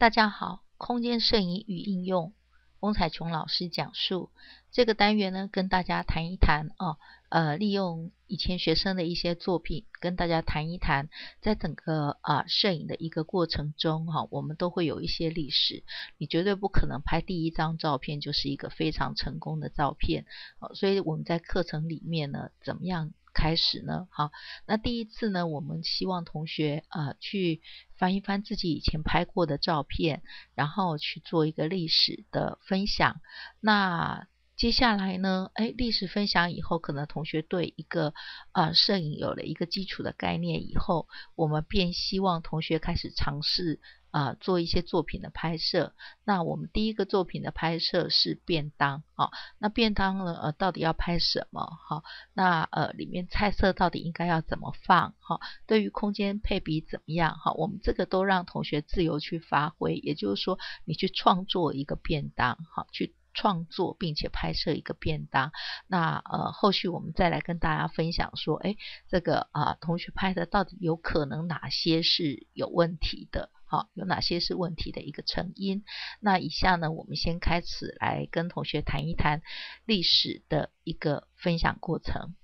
大家好，空间摄影与应用，翁彩琼老师讲述。这个单元呢，跟大家谈一谈利用以前学生的一些作品，跟大家谈一谈，在整个摄影的一个过程中我们都会有一些历史。你绝对不可能拍第一张照片就是一个非常成功的照片，所以我们在课程里面呢，怎么样开始呢？好，那第一次呢，我们希望同学去翻一翻自己以前拍过的照片，然后去做一个历史的分享。那接下来呢，历史分享以后，可能同学对一个摄影有了一个基础的概念以后，我们便希望同学开始尝试做一些作品的拍摄。那我们第一个作品的拍摄是便当，那便当呢到底要拍什么？那里面菜色到底应该要怎么放？对于空间配比怎么样？我们这个都让同学自由去发挥，也就是说你去创作一个便当，去创作并且拍摄一个便当。那后续我们再来跟大家分享说，这个同学拍的到底有可能哪些是有问题的，有哪些是问题的一个成因。那以下呢，我们先开始来跟同学谈一谈历史的一个分享过程。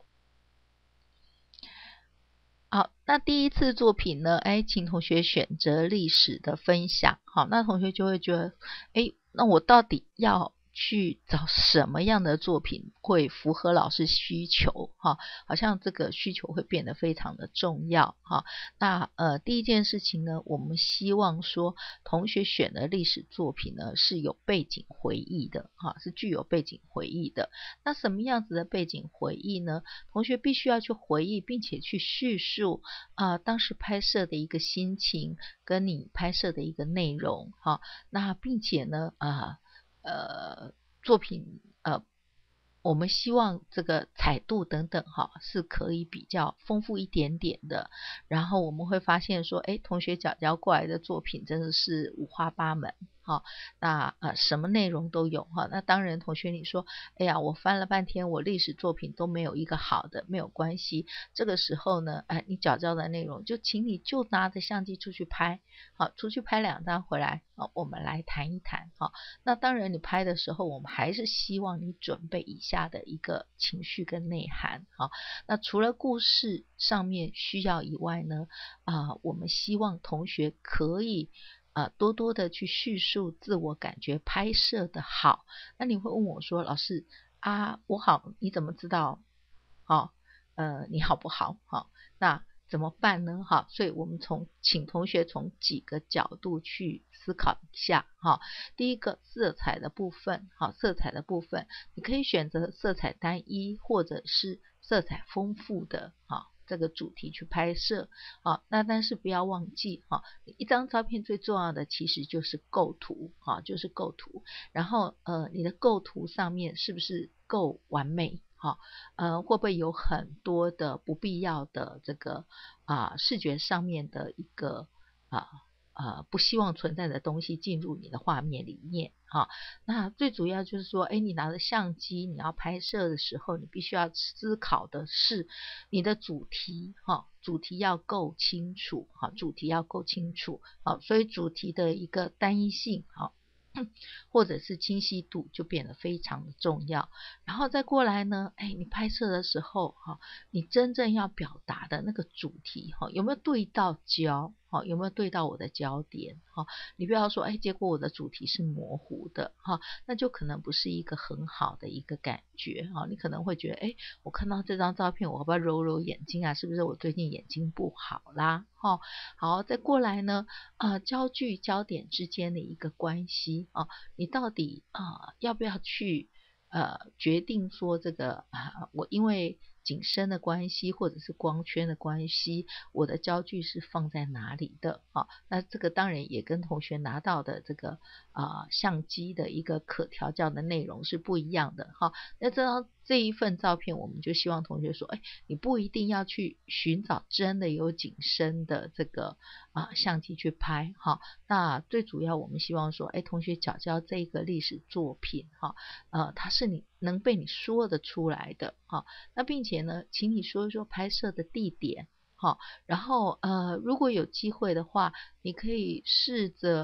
好，那第一次作品呢，请同学选择历史的分享。好，那同学就会觉得，那我到底要去找什么样的作品会符合老师需求？好像这个需求会变得非常的重要。那第一件事情呢，我们希望说同学选的历史作品呢是有背景回忆的，是具有背景回忆的。那什么样子的背景回忆呢？同学必须要去回忆并且去叙述当时拍摄的一个心情跟你拍摄的一个内容。那并且呢作品我们希望这个彩度等等是可以比较丰富一点点的。然后我们会发现说，同学缴交过来的作品真的是五花八门。那什么内容都有。那当然同学你说，我翻了半天我历史作品都没有一个好的，没有关系。这个时候呢你缴交的内容就请你就拿着相机出去拍，出去拍2张回来，我们来谈一谈。那当然你拍的时候我们还是希望你准备以下的一个情绪跟内涵。那除了故事上面需要以外呢我们希望同学可以多多的去叙述自我感觉拍摄的好。那你会问我说，老师我好，你怎么知道你好不好？那怎么办呢？所以我们请同学从几个角度去思考一下。第一个色彩的部分，色彩的部分你可以选择色彩单一或者是色彩丰富的这个主题去拍摄。那但是不要忘记一张照片最重要的其实就是构图，就是构图。然后你的构图上面是不是够完美？会不会有很多的不必要的这个视觉上面的一个不希望存在的东西进入你的画面里面。那最主要就是说你拿着相机你要拍摄的时候，你必须要思考的是你的主题主题要够清楚。主题要够清楚。所以主题的一个单一性或者是清晰度就变得非常的重要。然后再过来呢你拍摄的时候你真正要表达的那个主题有没有对到焦？有没有对到我的焦点？你不要说结果我的主题是模糊的那就可能不是一个很好的一个感觉。你可能会觉得我看到这张照片我要不要揉揉眼睛啊？是不是我最近眼睛不好啦？好，再过来呢焦距焦点之间的一个关系你到底要不要去决定说这个我因为景深的关系或者是光圈的关系，我的焦距是放在哪里的那这个当然也跟同学拿到的这个相机的一个可调教的内容是不一样的那这一份照片我们就希望同学说你不一定要去寻找真的有景深的这个相机去拍那最主要我们希望说同学缴交这个历史作品它是你能被你说得出来的那并且呢请你说一说拍摄的地点然后如果有机会的话你可以试着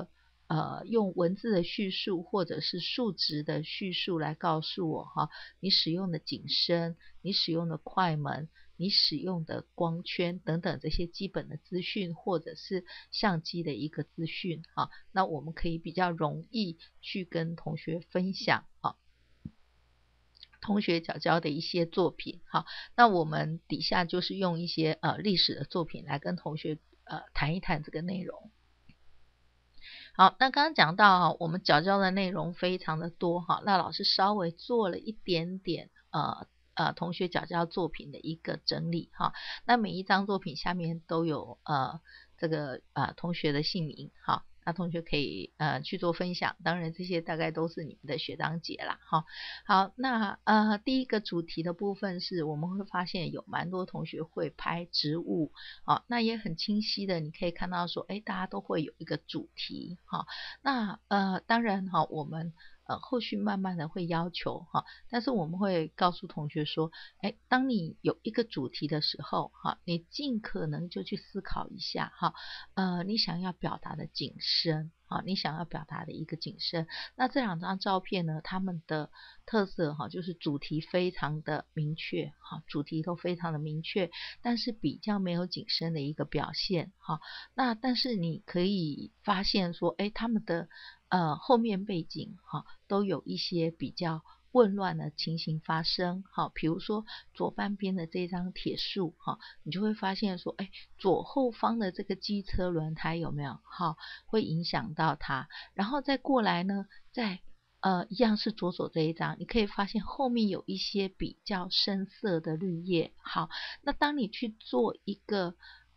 用文字的叙述或者是数值的叙述来告诉我哈，你使用的景深，你使用的快门，你使用的光圈等等这些基本的资讯，或者是相机的一个资讯哈，那我们可以比较容易去跟同学分享啊。同学缴交的一些作品，好，那我们底下就是用一些历史的作品来跟同学谈一谈这个内容。好，那刚刚讲到我们缴交的内容非常的多哈，那老师稍微做了一点点同学缴交作品的一个整理哈，那每一张作品下面都有这个同学的姓名哈。那同学可以去做分享，当然这些大概都是你们的学长姐啦哈。好，那第一个主题的部分是我们会发现有蛮多同学会拍植物啊，那也很清晰的你可以看到说，大家都会有一个主题哈。那当然哈，我们后续慢慢的会要求哈，但是我们会告诉同学说，当你有一个主题的时候哈，你尽可能就去思考一下哈，你想要表达的景深啊，你想要表达的一个景深。那这两张照片呢，它们的特色哈，就是主题非常的明确哈，主题都非常的明确，但是比较没有景深的一个表现哈。那但是你可以发现说，他们的后面背景哈，都有一些比较混乱的情形发生哈，比如说左半边的这张铁树哈，你就会发现说，左后方的这个机车轮胎有没有哈，会影响到它，然后再过来呢，一样是左手这一张，你可以发现后面有一些比较深色的绿叶。好，那当你去做一个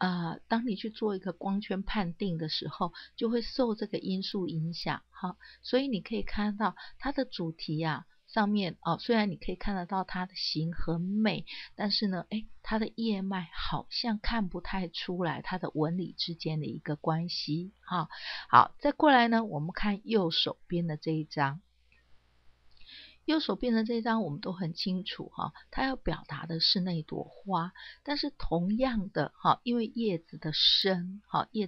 光圈判定的时候，就会受这个因素影响。好，所以你可以看到它的主题上面虽然你可以看得到它的形很美，但是呢，它的叶脉好像看不太出来它的纹理之间的一个关系。好，再过来呢，我们看右手边的这一张。右手边的这张我们都很清楚哈，它要表达的是那朵花，但是同样的哈，因为叶子的深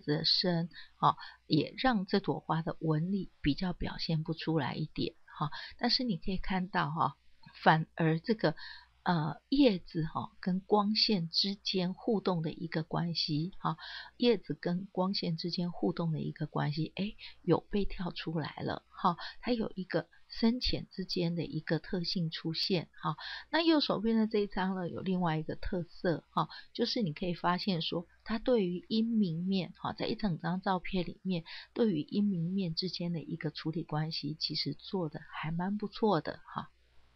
也让这朵花的纹理比较表现不出来一点哈。但是你可以看到哈，反而这个叶子跟光线之间互动的一个关系哈，叶子跟光线之间互动的一个关系，有被跳出来了哈，它有一个深浅之间的一个特性出现哈。那右手边的这一张呢，有另外一个特色哈，就是你可以发现说，它对于阴明面哈，在一整张照片里面，对于阴明面之间的一个处理关系，其实做的还蛮不错的哈。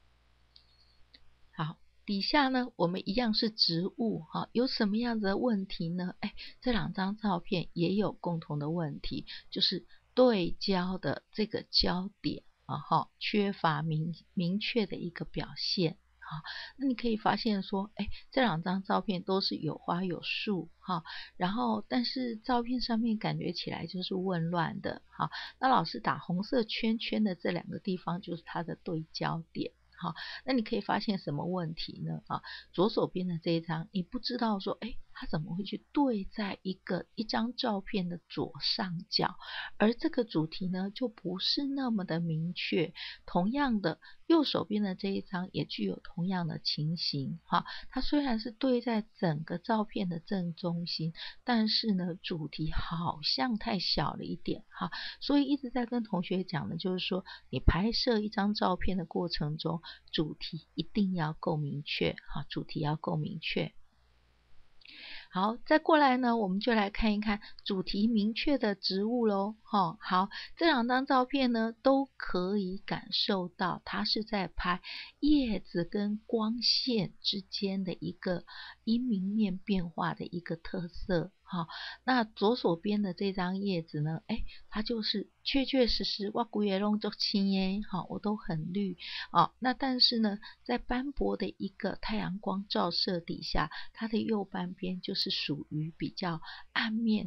好，底下呢，我们一样是植物哈，有什么样子的问题呢？这两张照片也有共同的问题，就是对焦的这个焦点缺乏明确的一个表现。好，那你可以发现说，这两张照片都是有花有树哈，然后但是照片上面感觉起来就是混乱的哈。那老师打红色圈圈的这两个地方就是它的对焦点。好，那你可以发现什么问题呢？左手边的这一张，你不知道说，它怎么会去对在一张照片的左上角，而这个主题呢，就不是那么的明确。同样的，右手边的这一张也具有同样的情形哈，它虽然是对在整个照片的正中心，但是呢，主题好像太小了一点哈，所以一直在跟同学讲的就是说，你拍摄一张照片的过程中，主题一定要够明确哈，主题要够明确。好，再过来呢，我们就来看一看主题明确的植物咯。好，这两张照片呢，都可以感受到它是在拍叶子跟光线之间的一个阴明面变化的一个特色。那左手边的这张叶子呢，它就是确实我规个拢足青耶，我都很绿那但是呢，在斑驳的一个太阳光照射底下，它的右半边就是属于比较暗面的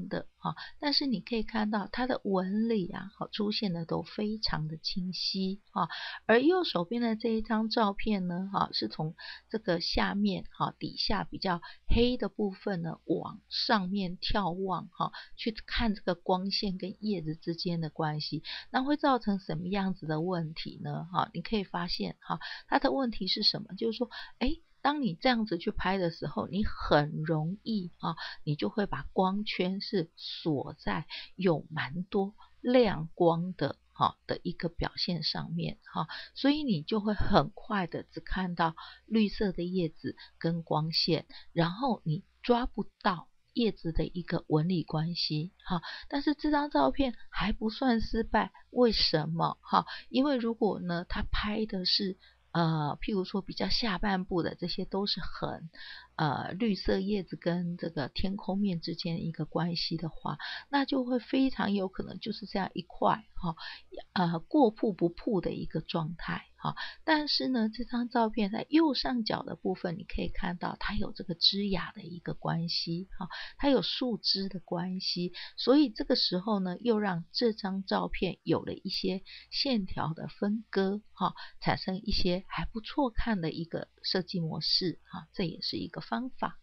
哈，但是你可以看到它的纹理啊，好出现的都非常的清晰哈。而右手边的这一张照片呢，哈，是从这个下面哈底下比较黑的部分呢往上面眺望哈，去看这个光线跟叶子之间的关系，那会造成什么样子的问题呢？哈，你可以发现哈，它的问题是什么？就是说，当你这样子去拍的时候，你很容易啊，你就会把光圈是锁在有蛮多亮光的的一个表现上面哈，所以你就会很快的只看到绿色的叶子跟光线，然后你抓不到叶子的一个纹理关系哈。但是这张照片还不算失败，为什么哈？因为如果呢，它拍的是譬如说比较下半部的，这些都是很绿色叶子跟这个天空面之间一个关系的话，那就会非常有可能就是这样一块过曝不曝的一个状态哈。但是呢，这张照片在右上角的部分，你可以看到它有这个枝桠的一个关系哈，它有树枝的关系，所以这个时候呢，又让这张照片有了一些线条的分割哈，产生一些还不错看的一个设计模式哈，这也是一个方法。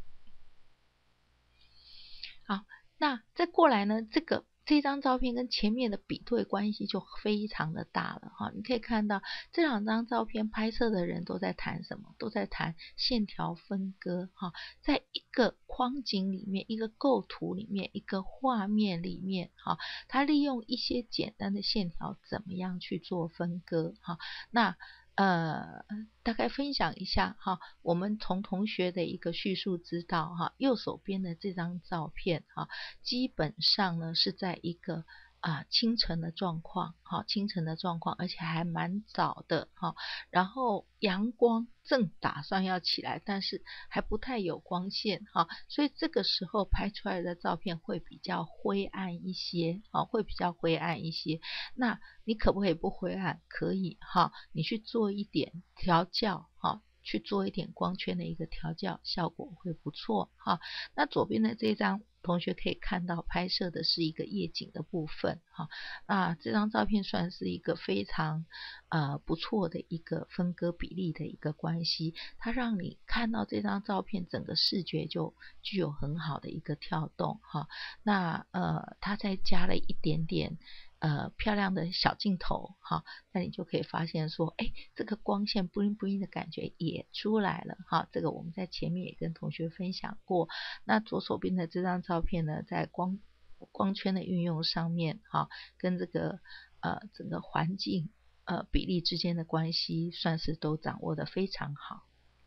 好，那再过来呢，这张照片跟前面的比对关系就非常的大了哈。你可以看到这两张照片拍摄的人都在谈什么？都在谈线条分割哈，在一个框景里面、一个构图里面、一个画面里面哈，它利用一些简单的线条怎么样去做分割哈？那大概分享一下哈，我们从同学的一个叙述知道哈，右手边的这张照片哈，基本上呢是在一个清晨的状况哈，清晨的状况，而且还蛮早的哈，然后阳光正打算要起来，但是还不太有光线哈，所以这个时候拍出来的照片会比较灰暗一些啊，会比较灰暗一些。那你可不可以不灰暗？可以哈，你去做一点调教哈，去做一点光圈的一个调教，效果会不错哈。那左边的这张同学可以看到拍摄的是一个夜景的部分哈，这张照片算是一个非常不错的一个分割比例的一个关系，它让你看到这张照片整个视觉就具有很好的一个跳动哈。那它再加了一点点漂亮的小镜头哈，那你就可以发现说，这个光线 bling bling 的感觉也出来了哈。这个我们在前面也跟同学分享过。那左手边的这张照片呢，在光圈的运用上面哈，跟这个整个环境比例之间的关系，算是都掌握得非常好。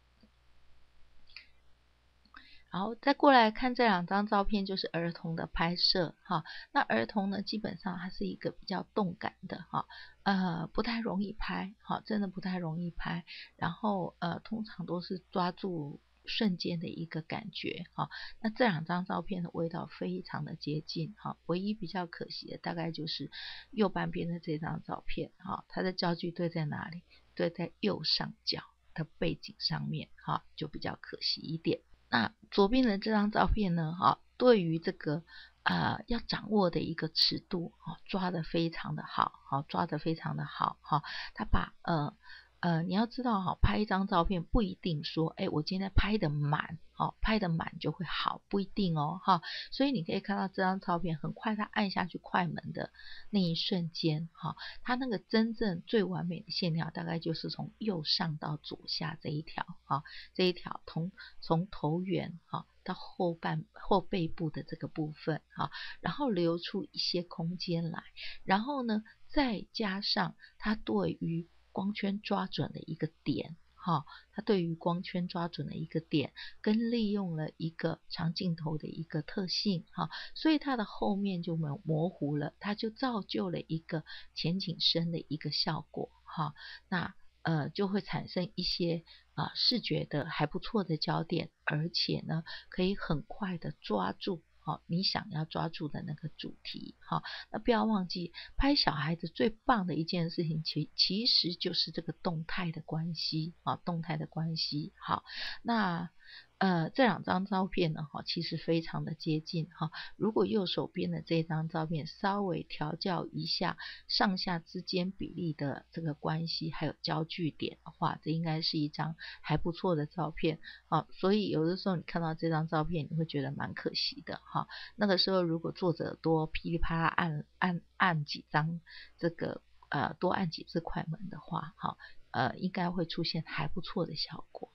好，再过来看这两张照片，就是儿童的拍摄哈。那儿童呢，基本上它是一个比较动感的哈，不太容易拍，哈，真的不太容易拍。然后通常都是抓住瞬间的一个感觉哈。那这两张照片的味道非常的接近哈，唯一比较可惜的大概就是右半边的这张照片哈，它的焦距对在哪里？对在右上角的背景上面哈，就比较可惜一点。那左边的这张照片呢，对于这个要掌握的一个尺度抓得非常的好，抓得非常的好哈。他把你要知道拍一张照片不一定说我今天拍得满拍得满就会好，不一定哦哈。所以你可以看到这张照片很快他按下去快门的那一瞬间它那个真正最完美的线条大概就是从右上到左下这一条这一条从头圆到后背部的这个部分然后留出一些空间来，然后呢再加上它对于光圈抓准的一个点它对于光圈抓准的一个点跟利用了一个长镜头的一个特性所以它的后面就模糊了，它就造就了一个前景深的一个效果那就会产生一些视觉的还不错的焦点，而且呢可以很快的抓住你想要抓住的那个主题那不要忘记拍小孩子最棒的一件事情其实就是这个动态的关系动态的关系。好，那这两张照片呢，其实非常的接近哈。如果右手边的这张照片稍微调教一下上下之间比例的这个关系，还有焦距点的话，这应该是一张还不错的照片啊。所以有的时候你看到这张照片，你会觉得蛮可惜的哈。那个时候如果作者多噼里啪啦按几张这个多按几次快门的话，哈，应该会出现还不错的效果。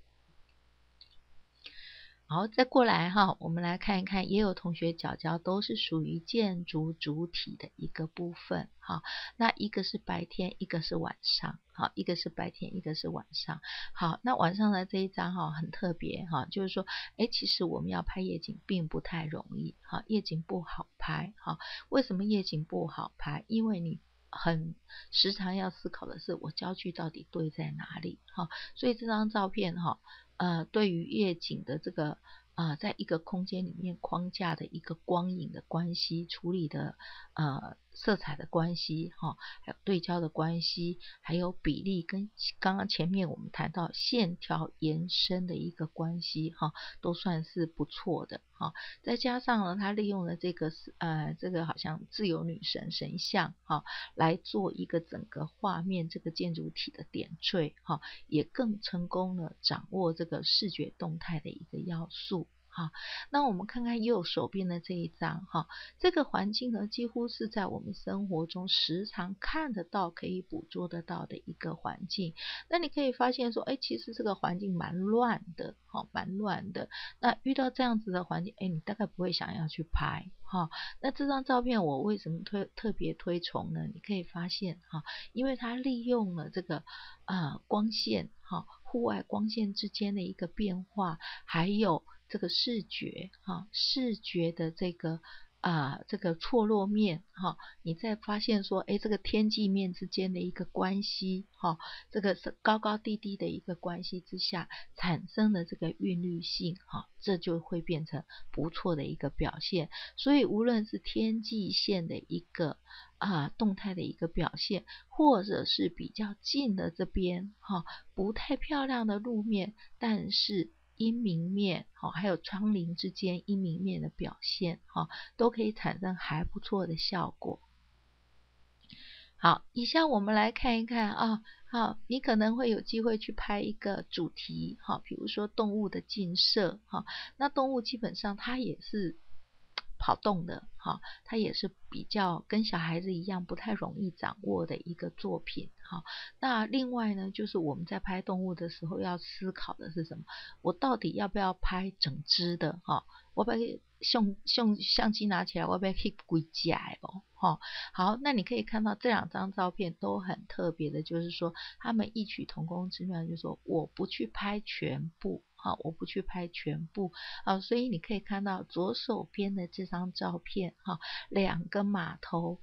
好，再过来哈，我们来看一看，也有同学角角都是属于建筑主体的一个部分哈。那一个是白天，一个是晚上，好，一个是白天，一个是晚上。好，那晚上的这一张哈很特别哈，就是说，其实我们要拍夜景并不太容易哈，夜景不好拍哈。为什么夜景不好拍？因为你很时常要思考的是，我焦距到底对在哪里哈。所以这张照片哈。对于夜景的这个在一个空间里面框架的一个光影的关系，处理的色彩的关系还有对焦的关系，还有比例跟刚刚前面我们谈到线条延伸的一个关系都算是不错的再加上呢，他利用了这个好像自由女神神像来做一个整个画面这个建筑体的点缀也更成功了掌握这个视觉动态的一个要素。好，那我们看看右手边的这一张这个环境呢，几乎是在我们生活中时常看得到、可以捕捉得到的一个环境。那你可以发现说，其实这个环境蛮乱的，蛮乱的。那遇到这样子的环境，你大概不会想要去拍那这张照片我为什么特别推崇呢？你可以发现因为它利用了这个光线户外光线之间的一个变化，还有这个视觉视觉的这个错落面你再发现说这个天际面之间的一个关系这个是高高低低的一个关系之下产生的这个韵律性这就会变成不错的一个表现。所以无论是天际线的一个动态的一个表现，或者是比较近的这边不太漂亮的路面，但是阴明面还有窗棂之间阴明面的表现都可以产生还不错的效果。好，以下我们来看一看你可能会有机会去拍一个主题比如说动物的近摄那动物基本上它也是跑动的它也是比较跟小孩子一样不太容易掌握的一个作品那另外呢，就是我们在拍动物的时候要思考的是什么？我到底要不要拍整只的我把相机拿起来，我要不要去归家好，那你可以看到这两张照片都很特别的，就是说他们异曲同工之妙，就是说我不去拍全部我不去拍全部所以你可以看到左手边的这张照片两个码头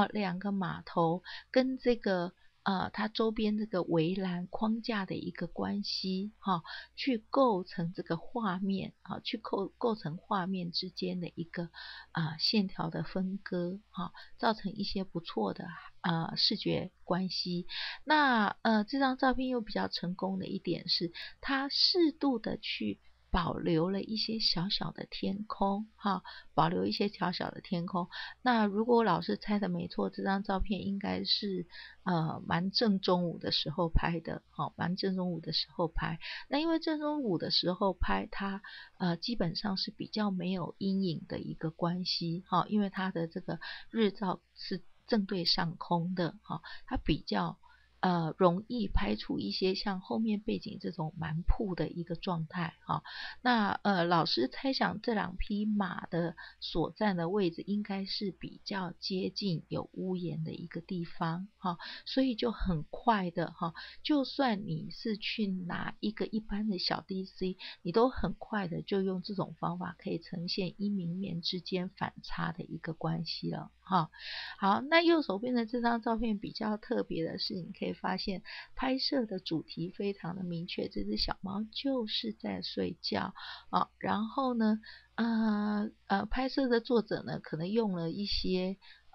跟这个它周边这个围栏框架的一个关系去构成这个画面去构成画面之间的一个线条的分割造成一些不错的视觉关系。那这张照片又比较成功的一点是，它适度的去保留了一些小小的天空保留一些小小的天空。那如果老师猜的没错，这张照片应该是蛮正中午的时候拍的蛮正中午的时候拍。那因为正中午的时候拍它基本上是比较没有阴影的一个关系因为它的这个日照是正对上空的它比较容易拍出一些像后面背景这种蛮铺的一个状态那老师猜想这两匹马的所站的位置应该是比较接近有屋檐的一个地方所以就很快的就算你是去拿一个一般的小 DC， 你都很快的就用这种方法可以呈现阴明面之间反差的一个关系了好，那右手边的这张照片比较特别的是，你可以发现拍摄的主题非常的明确，这只小猫就是在睡觉然后呢拍摄的作者呢可能用了一些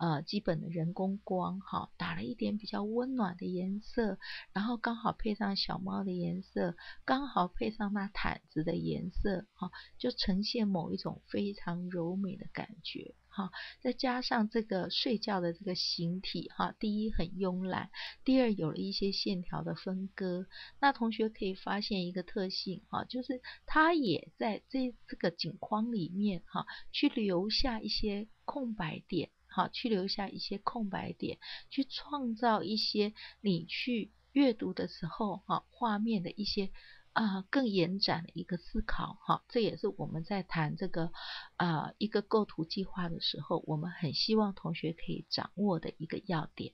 基本的人工光，哈，打了一点比较温暖的颜色，然后刚好配上小猫的颜色，刚好配上那毯子的颜色，哈，就呈现某一种非常柔美的感觉，哈，再加上这个睡觉的这个形体，哈，第一很慵懒，第二有了一些线条的分割，那同学可以发现一个特性，哈，就是它也在这个景框里面，哈，去留下一些空白点，好，去留下一些空白点，去创造一些你去阅读的时候，画面的一些更延展的一个思考，这也是我们在谈这个一个构图计划的时候，我们很希望同学可以掌握的一个要点。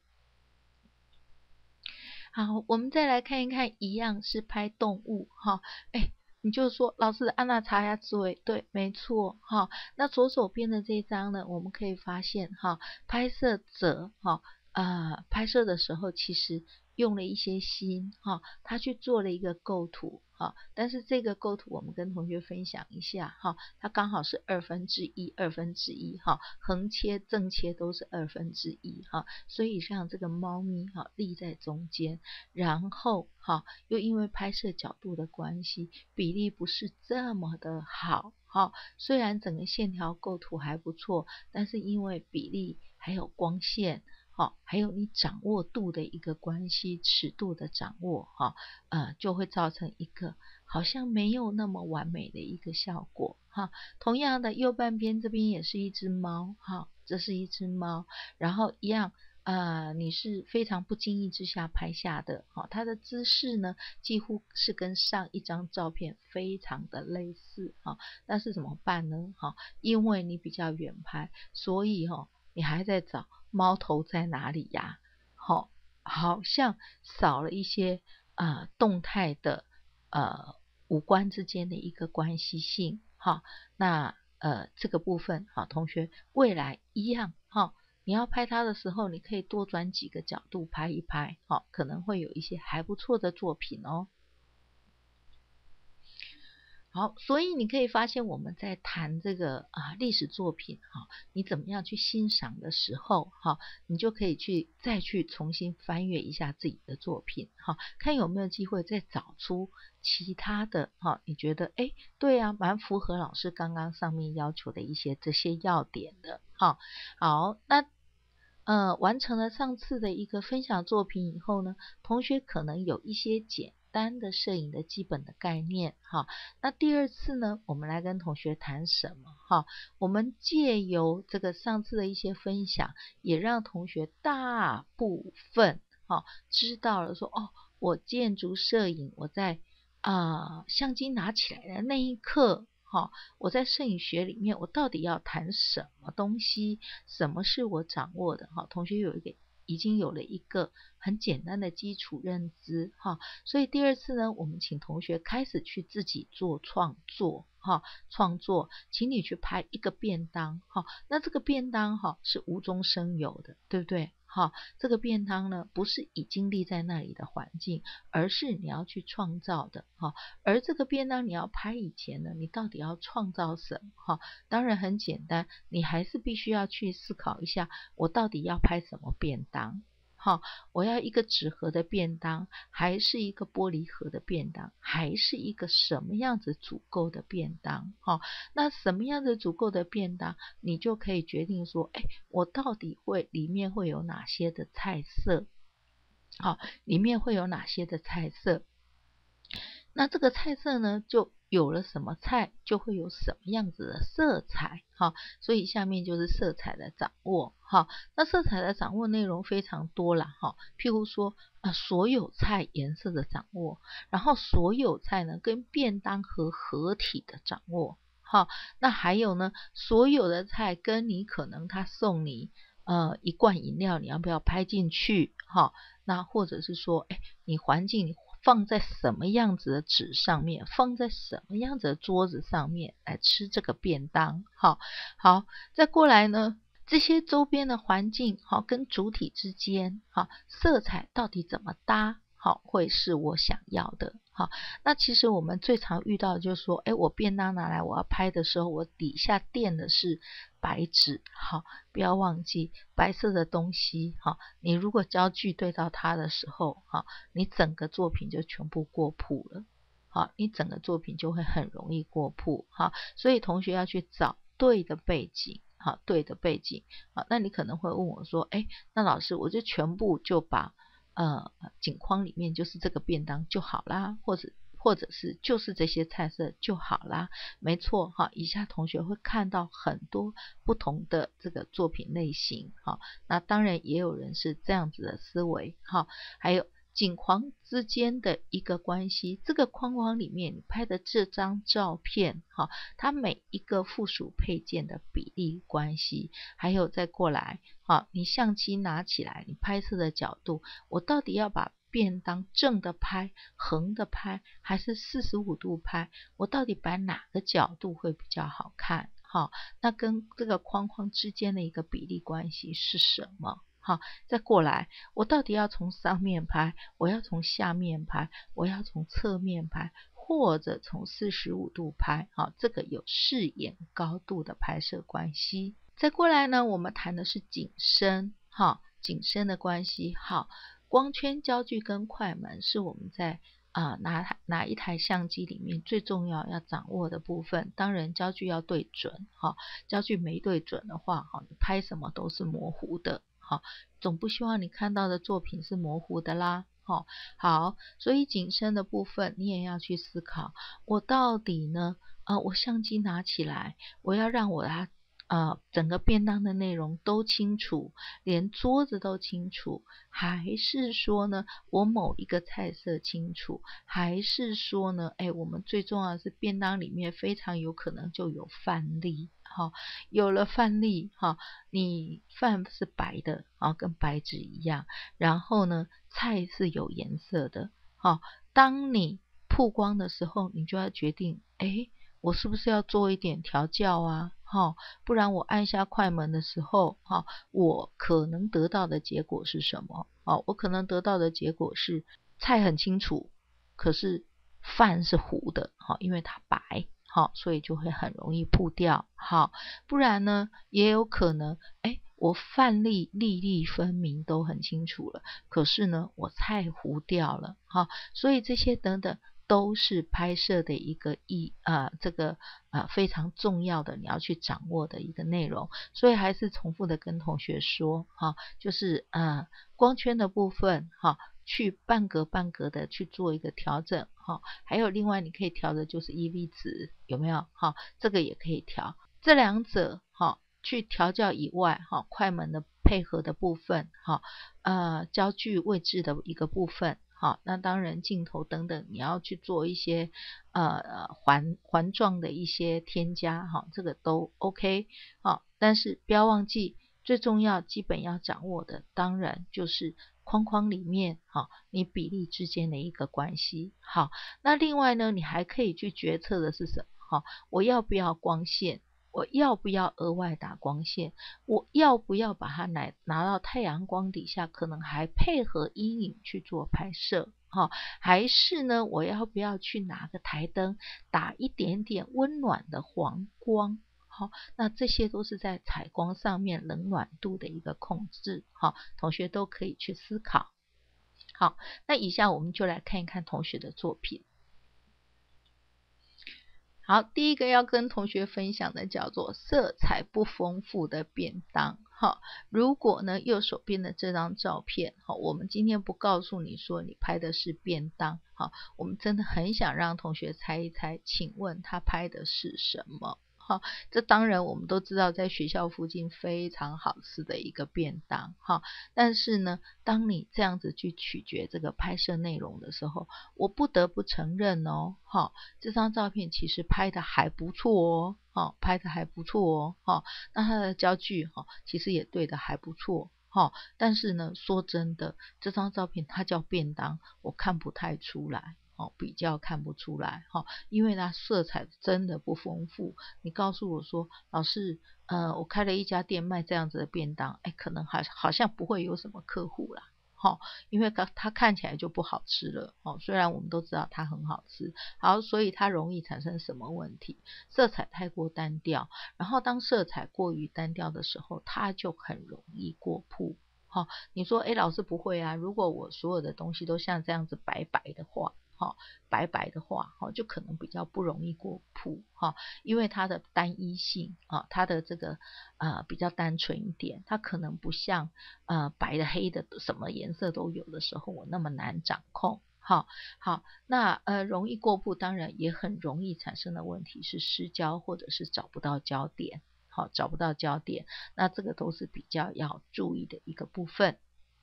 好，我们再来看一看，一样是拍动物，你就说老师安娜查一下嘴，对，没错，那左手边的这张呢，我们可以发现，拍摄者，拍摄的时候其实用了一些心，他去做了一个构图，但是这个构图我们跟同学分享一下，它刚好是1/2，横切正切都是1/2，所以让这个猫咪立在中间，然后又因为拍摄角度的关系，比例不是这么的好，虽然整个线条构图还不错，但是因为比例还有光线，还有你掌握度的一个关系，尺度的掌握，就会造成一个好像没有那么完美的一个效果，同样的右半边这边也是一只猫，这是一只猫，然后一样你是非常不经意之下拍下的，它的姿势呢几乎是跟上一张照片非常的类似，但是怎么办呢？因为你比较远拍，所以你还在找猫头在哪里呀？好像少了一些动态的五官之间的一个关系性，那这个部分同学未来一样，你要拍它的时候，你可以多转几个角度拍一拍，可能会有一些还不错的作品哦。好，所以你可以发现我们在谈这个历史作品，你怎么样去欣赏的时候，你就可以再去重新翻阅一下自己的作品，看有没有机会再找出其他的，你觉得对啊，蛮符合老师刚刚上面要求的这些要点的，好，那完成了上次的一个分享作品以后呢，同学可能有一些简单的摄影的基本的概念，那第二次呢，我们来跟同学谈什么，我们借由这个上次的一些分享，也让同学大部分知道了说，我建筑摄影，我在相机拿起来的那一刻，我在摄影学里面，我到底要谈什么东西？什么是我掌握的？同学已经有了一个很简单的基础认知，所以第二次呢，我们请同学开始去自己做创作，请你去拍一个便当，那这个便当是无中生有的，对不对？这个便当呢，不是已经立在那里的环境，而是你要去创造的，而这个便当你要拍以前呢，你到底要创造什么？当然很简单，你还是必须要去思考一下，我到底要拍什么便当？我要一个纸盒的便当，还是一个玻璃盒的便当，还是一个什么样子足够的便当？那什么样子足够的便当，你就可以决定说，我到底里面会有哪些的菜色？里面会有哪些的菜色？那这个菜色呢，就有了什么菜，就会有什么样子的色彩，所以下面就是色彩的掌握，那色彩的掌握内容非常多啦，譬如说所有菜颜色的掌握，然后所有菜呢跟便当盒合体的掌握，那还有呢，所有的菜跟你可能他送你一罐饮料，你要不要拍进去？那或者是说，你环境放在什么样子的纸上面，放在什么样子的桌子上面来吃这个便当，好，再过来呢，这些周边的环境跟主体之间色彩到底怎么搭， 好，会是我想要的。好，那其实我们最常遇到的就是说，我便当拿来我要拍的时候，我底下垫的是白纸。好，不要忘记白色的东西。好，你如果焦距对到它的时候，好，你整个作品就全部过曝了。好，你整个作品就会很容易过曝。好，所以同学要去找对的背景。好，对的背景。好，那你可能会问我说，那老师我就全部就把景框里面就是这个便当就好啦，或者是就是这些菜色就好啦。没错。好，以下同学会看到很多不同的这个作品类型。好，那当然也有人是这样子的思维。好，还有景框之间的一个关系，这个框框里面你拍的这张照片，好，它每一个附属配件的比例关系，还有再过来，好，你相机拿起来，你拍摄的角度，我到底要把便当正的拍、横的拍，还是45度拍？我到底摆哪个角度会比较好看？好，那跟这个框框之间的一个比例关系是什么？好，再过来，我到底要从上面拍，我要从下面拍，我要从侧面拍，或者从45度拍。好，这个有视野高度的拍摄关系。再过来呢，我们谈的是景深。好，景深的关系。好，光圈、焦距跟快门是我们在拿一台相机里面最重要掌握的部分。当然焦距要对准。好，焦距没对准的话，好，你拍什么都是模糊的。好，总不希望你看到的作品是模糊的啦。好，所以景深的部分你也要去思考，我到底呢我相机拿起来，我要让我整个便当的内容都清楚，连桌子都清楚，还是说呢我某一个菜色清楚，还是说呢我们最重要的是便当里面非常有可能就有范例。好，有了范例，好，你饭是白的，跟白纸一样，然后呢菜是有颜色的。好，当你曝光的时候，你就要决定我是不是要做一点调教啊？不然我按下快门的时候，我可能得到的结果是什么？我可能得到的结果是菜很清楚，可是饭是糊的。因为它白。所以就会很容易曝掉。不然呢也有可能我范例粒粒分明都很清楚了，可是呢我菜糊掉了。所以这些等等都是拍摄的一个非常重要的你要去掌握的一个内容。所以还是重复的跟同学说，就是光圈的部分，去半格半格的去做一个调整。还有另外你可以调的就是 EV 值，有没有？这个也可以调。这两者去调教以外，快门的配合的部分，焦距位置的一个部分，那当然镜头等等你要去做一些环状的一些添加，这个都 OK。但是不要忘记最重要基本要掌握的当然就是框框里面你比例之间的一个关系。好，那另外呢你还可以去决策的是什么？我要不要光线？我要不要额外打光线？我要不要把它拿到太阳光底下，可能还配合阴影去做拍摄？还是呢我要不要去拿个台灯打一点点温暖的黄光？那这些都是在采光上面冷暖度的一个控制。同学都可以去思考。好，那以下我们就来看一看同学的作品。好，第一个要跟同学分享的叫做色彩不丰富的便当。如果呢右手边的这张照片，我们今天不告诉你说你拍的是便当，我们真的很想让同学猜一猜，请问他拍的是什么？这当然我们都知道在学校附近非常好吃的一个便当。但是呢当你这样子去取决这个拍摄内容的时候，我不得不承认哦，这张照片其实拍的还不错哦，拍的还不错哦，那它的焦距其实也对的还不错。但是呢说真的，这张照片它叫便当，我看不太出来。比较看不出来。因为它色彩真的不丰富。你告诉我说老师我开了一家店卖这样子的便当，可能好像不会有什么客户啦。 因为它看起来就不好吃了虽然我们都知道它很好吃。好，所以它容易产生什么问题？色彩太过单调，然后当色彩过于单调的时候，它就很容易过曝。你说老师不会啊，如果我所有的东西都像这样子白白的话，就可能比较不容易过曝因为它的单一性它的这个比较单纯一点，它可能不像白的黑的什么颜色都有的时候我那么难掌控。好，那容易过曝，当然也很容易产生的问题是失焦或者是找不到焦点。找不到焦点，那这个都是比较要注意的一个部分。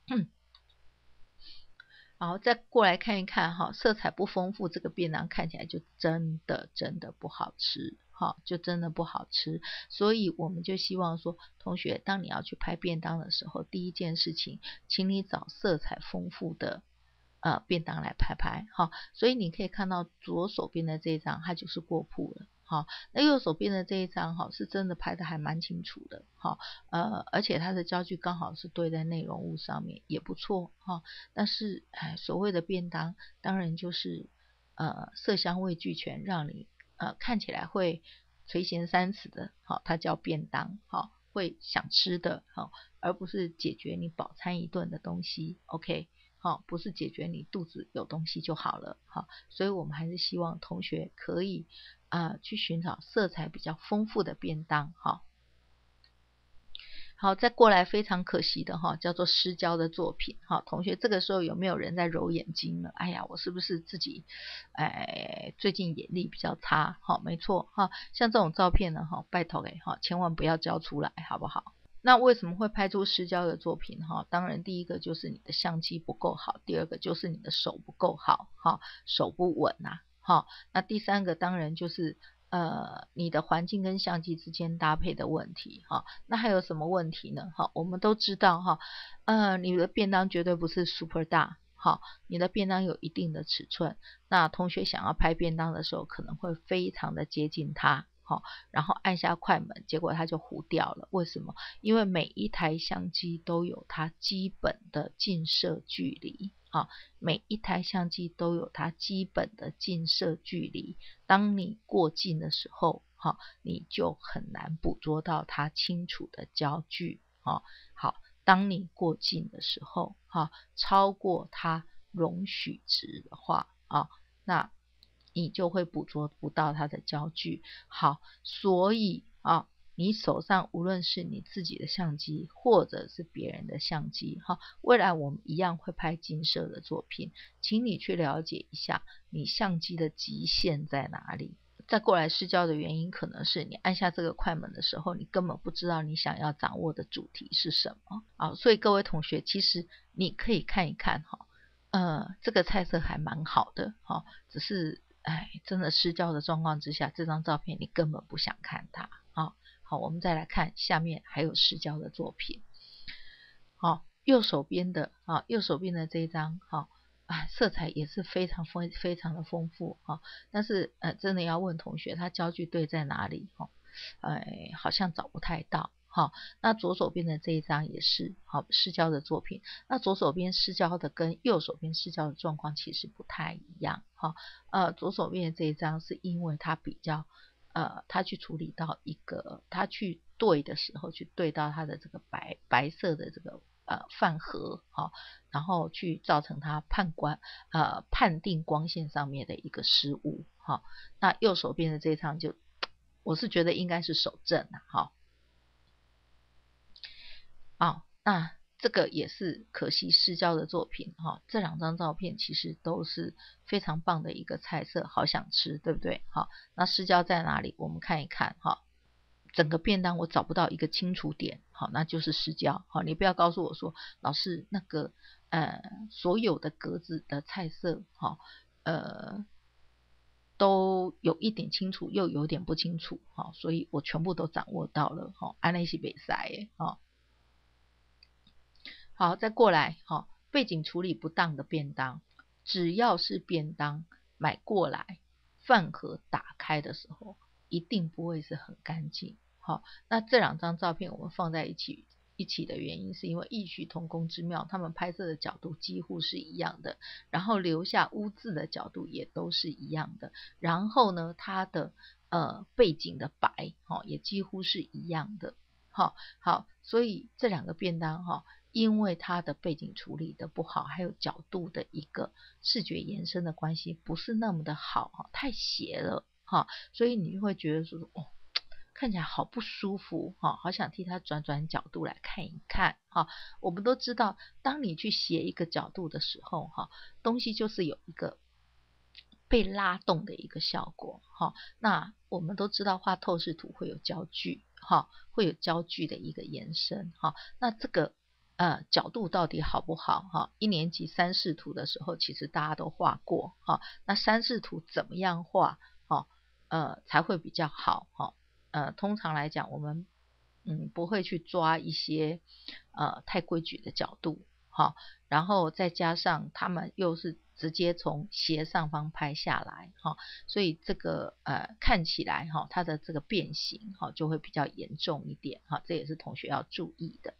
好，再过来看一看色彩不丰富，这个便当看起来就真的不好吃，就真的不好吃。所以我们就希望说，同学当你要去拍便当的时候，第一件事情，请你找色彩丰富的便当来拍。所以你可以看到左手边的这一张，它就是过曝了。那右手边的这一张是真的拍的还蛮清楚的而且它的焦距刚好是对在内容物上面，也不错但是所谓的便当当然就是色香味俱全，让你看起来会垂涎三尺的它叫便当会想吃的而不是解决你饱餐一顿的东西。 OK，不是解决你肚子有东西就好了所以我们还是希望同学可以去寻找色彩比较丰富的便当好，再过来非常可惜的叫做失焦的作品同学这个时候有没有人在揉眼睛了？哎呀，我是不是自己最近眼力比较差没错像这种照片呢拜托千万不要交出来好不好？那为什么会拍出失焦的作品当然第一个就是你的相机不够好，第二个就是你的手不够好手不稳那第三个当然就是你的环境跟相机之间搭配的问题那还有什么问题呢我们都知道你的便当绝对不是 super 大你的便当有一定的尺寸，那同学想要拍便当的时候可能会非常的接近它然后按下快门，结果它就糊掉了。为什么？因为每一台相机都有它基本的近摄距离每一台相机都有它基本的近摄距离，当你过近的时候你就很难捕捉到它清楚的焦距好，当你过近的时候超过它容许值的话那你就会捕捉不到它的焦距。好，所以你手上无论是你自己的相机或者是别人的相机未来我们一样会拍近摄的作品，请你去了解一下你相机的极限在哪里。再过来失焦的原因可能是你按下这个快门的时候，你根本不知道你想要掌握的主题是什么所以各位同学其实你可以看一看这个菜色还蛮好的只是真的失焦的状况之下，这张照片你根本不想看它好，我们再来看下面还有失焦的作品右手边的这一张色彩也是非常的丰富但是真的要问同学它焦距对在哪里好像找不太到那左手边的这一张也是失焦的作品，那左手边失焦的跟右手边失焦的状况其实不太一样左手边的这一张是因为它比较他去处理到一个他去对的时候去对到它的这个白色的这个饭盒然后去造成它判定光线上面的一个失误那右手边的这一张就我是觉得应该是手正那这个也是可惜失焦的作品这两张照片其实都是非常棒的一个菜色，好想吃对不对那失焦在哪里？我们看一看整个便当我找不到一个清楚点那就是失焦你不要告诉我说老师那个所有的格子的菜色都有一点清楚又有点不清楚所以我全部都掌握到了安内西比赛好，再过来背景处理不当的便当，只要是便当买过来饭盒打开的时候一定不会是很干净那这两张照片我们放在一起一起的原因是因为异曲同工之妙，他们拍摄的角度几乎是一样的，然后留下污渍的角度也都是一样的，然后呢它的背景的白也几乎是一样的。好，所以这两个便当因为它的背景处理的不好，还有角度的一个视觉延伸的关系不是那么的好太斜了所以你会觉得说看起来好不舒服好想替它转转角度来看一看我们都知道，当你去斜一个角度的时候东西就是有一个被拉动的一个效果那我们都知道画透视图会有焦距会有焦距的一个延伸那这个角度到底好不好一年级三视图的时候其实大家都画过那三视图怎么样画才会比较好通常来讲我们不会去抓一些太规矩的角度然后再加上他们又是直接从斜上方拍下来所以这个看起来它的这个变形就会比较严重一点这也是同学要注意的。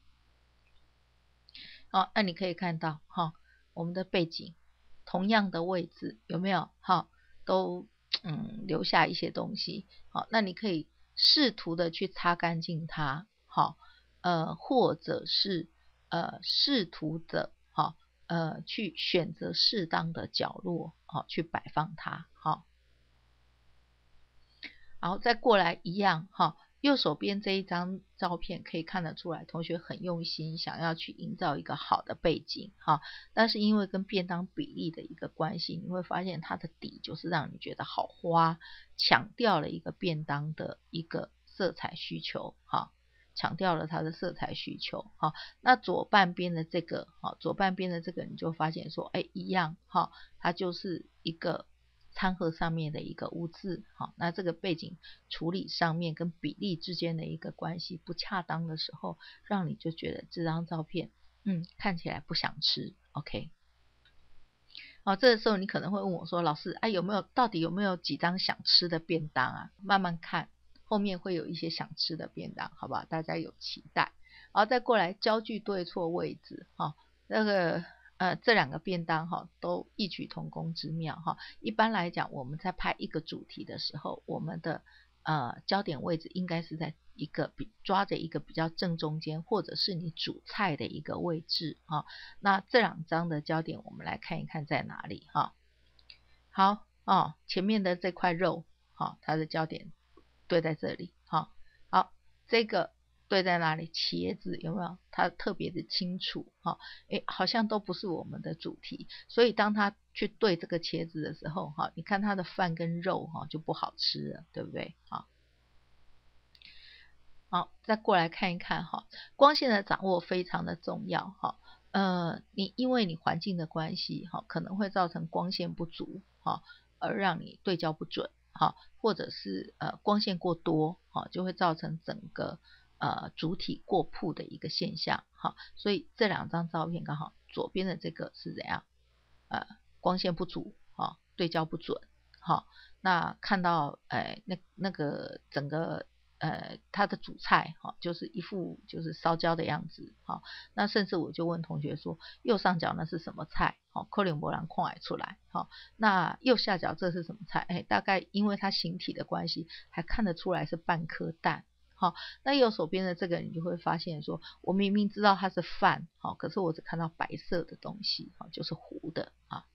那你可以看到我们的背景同样的位置有没有都留下一些东西那你可以试图的去擦干净它或者是试图的去选择适当的角落去摆放它然后再过来一样右手边这一张照片可以看得出来，同学很用心想要去营造一个好的背景但是因为跟便当比例的一个关系，你会发现它的底就是让你觉得好花，强调了一个便当的一个色彩需求强调了它的色彩需求那左半边的这个你就发现说一样它就是一个餐盒上面的一个污渍那这个背景处理上面跟比例之间的一个关系不恰当的时候，让你就觉得这张照片看起来不想吃 OK 这个时候你可能会问我说，老师到底有没有几张想吃的便当啊？慢慢看后面会有一些想吃的便当好不好？大家有期待。然后再过来焦距对错位置那个这两个便当都异曲同工之妙一般来讲我们在拍一个主题的时候，我们的焦点位置应该是在抓着一个比较正中间，或者是你主菜的一个位置那这两张的焦点我们来看一看在哪里好前面的这块肉它的焦点对在这里好这个对在哪里？茄子有没有？它特别的清楚好像都不是我们的主题，所以当他去对这个茄子的时候你看它的饭跟肉就不好吃了，对不对好，再过来看一看光线的掌握非常的重要因为你环境的关系可能会造成光线不足而让你对焦不准或者是光线过多就会造成整个主体过曝的一个现象所以这两张照片刚好左边的这个是怎样光线不足对焦不准那看到那个整个它的主菜就是一副就是烧焦的样子那甚至我就问同学说右上角那是什么菜可能没人看得出来那右下角这是什么菜大概因为它形体的关系还看得出来是半颗蛋那右手边的这个你就会发现说我明明知道它是饭可是我只看到白色的东西就是糊的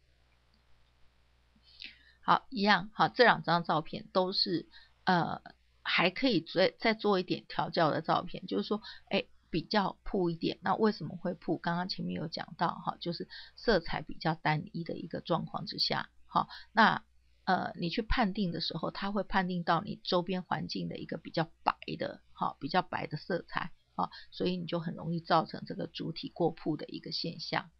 好一样这两张照片都是还可以再做一点调教的照片，就是说比较曝一点。那为什么会曝？刚刚前面有讲到就是色彩比较单一的一个状况之下那你去判定的时候，它会判定到你周边环境的一个比较白的色彩所以你就很容易造成这个主体过曝的一个现象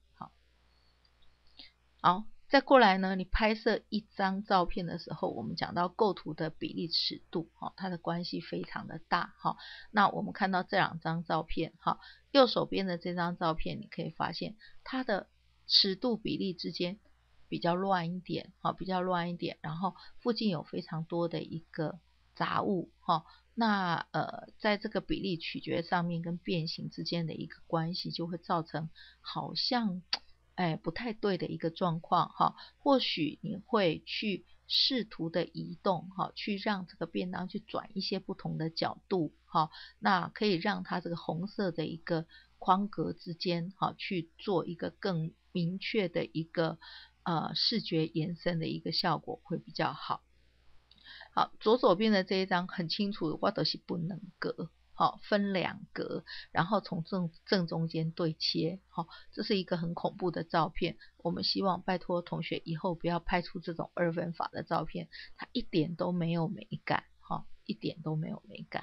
好再过来呢，你拍摄一张照片的时候，我们讲到构图的比例尺度它的关系非常的大那我们看到这两张照片右手边的这张照片，你可以发现它的尺度比例之间比较乱一点然后附近有非常多的一个杂物哈，那在这个比例取决上面跟变形之间的一个关系，就会造成好像不太对的一个状况哈。或许你会去试图的移动哈，去让这个便当去转一些不同的角度哈，那可以让它这个红色的一个框格之间哈，去做一个更明确的一个视觉延伸的一个效果会比较好。好，左手边的这一张很清楚，我都是不能格，好，分两格，然后从正中间对切，好，这是一个很恐怖的照片。我们希望拜托同学以后不要拍出这种二分法的照片，它一点都没有美感，好，一点都没有美感。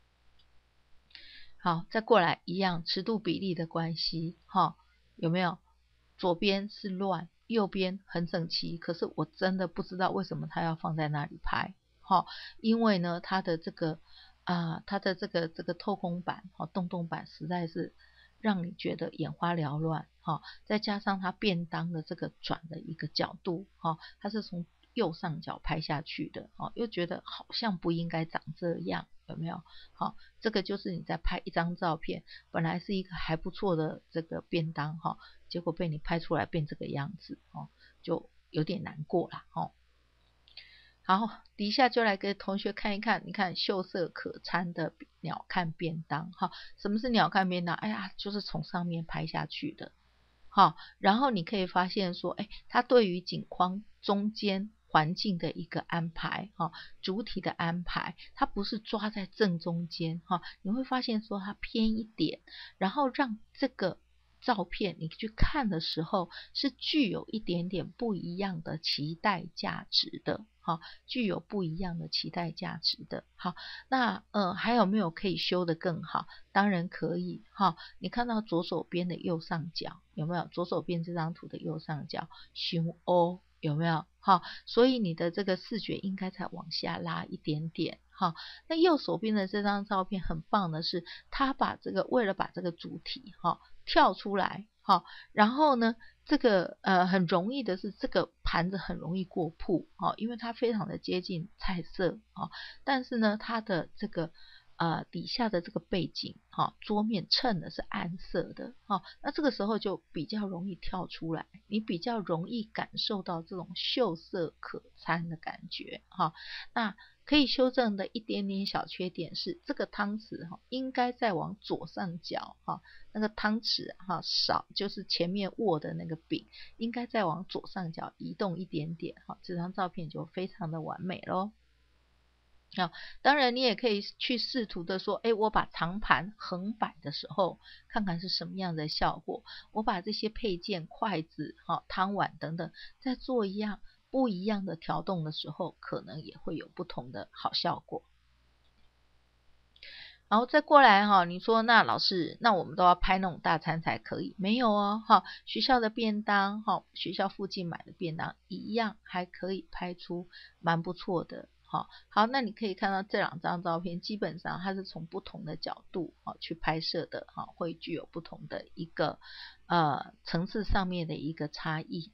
好，再过来一样尺度比例的关系，哈，有没有？左边是乱，右边很整齐，可是我真的不知道为什么他要放在那里拍，哈，因为呢，它的这个这个透空板，洞洞板实在是让你觉得眼花缭乱，哈，再加上它便当的这个转的一个角度，哈，它是从右上角拍下去的，又觉得好像不应该长这样，有没有？好，这个就是你在拍一张照片，本来是一个还不错的这个便当哈，结果被你拍出来变这个样子哦，就有点难过啦哦。好，底下就来给同学看一看，你看秀色可餐的鸟瞰便当哈，什么是鸟瞰便当？哎呀，就是从上面拍下去的。好，然后你可以发现说，它对于景框中间环境的一个安排，主体的安排，它不是抓在正中间，你会发现说它偏一点，然后让这个照片你去看的时候是具有一点点不一样的期待价值的，具有不一样的期待价值的。好，那还有没有可以修得更好？当然可以哈。你看到左手边的右上角有没有？左手边这张图的右上角熊 O 有没有？哈，所以你的这个视觉应该再往下拉一点点哈。那右手边的这张照片很棒的是，它把这个为了把这个主体哈跳出来哈，然后呢，这个很容易的是这个盘子很容易过曝因为它非常的接近菜色但是呢，它的这个底下的这个背景桌面衬的是暗色的那这个时候就比较容易跳出来，你比较容易感受到这种秀色可餐的感觉那可以修正的一点点小缺点是，这个汤匙应该再往左上角那个汤匙少，就是前面握的那个柄应该再往左上角移动一点点这张照片就非常的完美咯。当然你也可以去试图的说，我把长盘横摆的时候，看看是什么样的效果。我把这些配件、筷子、汤碗等等，再做一样不一样的调动的时候，可能也会有不同的好效果。然后再过来你说那老师，那我们都要拍那种大餐才可以？没有哦学校的便当学校附近买的便当一样还可以拍出蛮不错的好，那你可以看到这两张照片，基本上它是从不同的角度去拍摄的会具有不同的一个层次上面的一个差异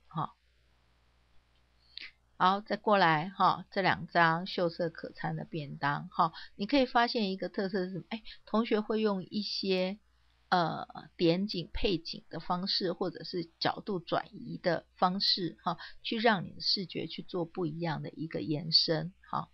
好，再过来这两张秀色可餐的便当你可以发现一个特色是什么？同学会用一些点景配景的方式，或者是角度转移的方式去让你的视觉去做不一样的一个延伸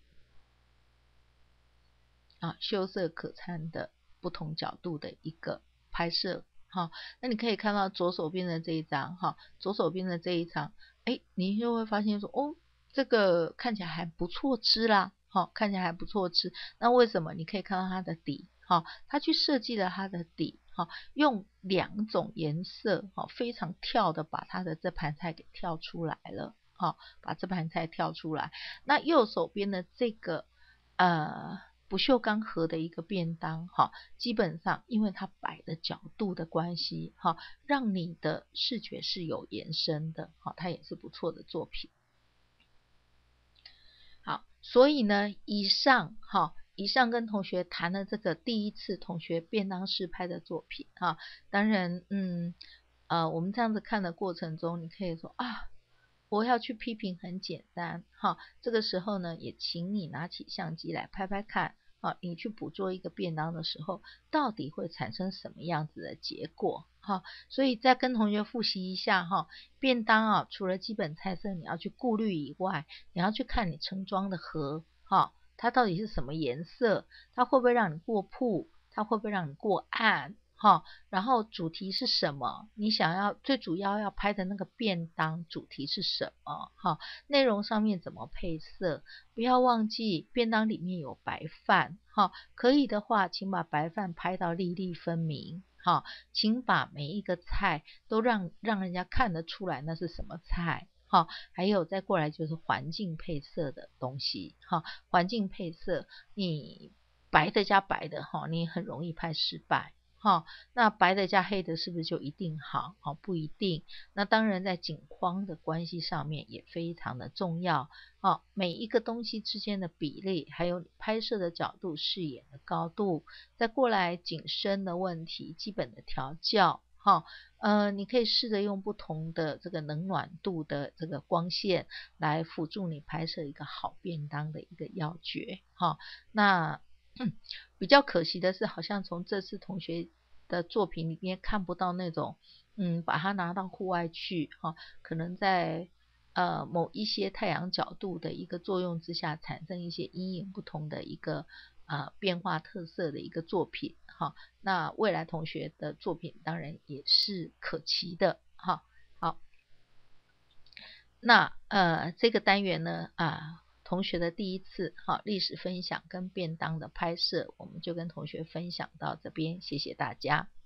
秀色可餐的不同角度的一个拍摄那你可以看到左手边的这一张左手边的这一张你就会发现说这个看起来还不错吃啦看起来还不错吃。那为什么？你可以看到它的底它去设计了它的底用两种颜色非常跳的把它的这盘菜给跳出来了把这盘菜跳出来。那右手边的这个不锈钢盒的一个便当基本上因为它摆的角度的关系让你的视觉是有延伸的它也是不错的作品。好，所以呢以上跟同学谈了这个第一次同学便当试拍的作品当然我们这样子看的过程中，你可以说我要去批评很简单，哈，这个时候呢，也请你拿起相机来拍拍看，啊，你去捕捉一个便当的时候，到底会产生什么样子的结果，哈，所以再跟同学复习一下，哈，便当啊，除了基本菜色你要去顾虑以外，你要去看你盛装的盒，哈，它到底是什么颜色，它会不会让你过曝，它会不会让你过暗，哈，然后主题是什么？你想要最主要要拍的那个便当主题是什么？哈，内容上面怎么配色？不要忘记便当里面有白饭，哈，可以的话，请把白饭拍到粒粒分明，哈，请把每一个菜都让人家看得出来那是什么菜。好，还有再过来就是环境配色的东西，哈，环境配色，你白的加白的，哈，你很容易拍失败。哈，那白的加黑的是不是就一定好？哦，不一定。那当然在景框的关系上面也非常的重要。哦，每一个东西之间的比例，还有拍摄的角度、视野的高度，再过来景深的问题、基本的调教。哈，你可以试着用不同的这个冷暖度的这个光线来辅助你拍摄一个好便当的一个要诀。哈，那比较可惜的是，好像从这次同学的作品里面看不到那种，把它拿到户外去，哈，可能在某一些太阳角度的一个作用之下，产生一些阴影不同的一个变化特色的一个作品，哈，那未来同学的作品当然也是可期的，哈，好，那这个单元呢同学的第一次历史分享跟便当的拍摄，我们就跟同学分享到这边，谢谢大家。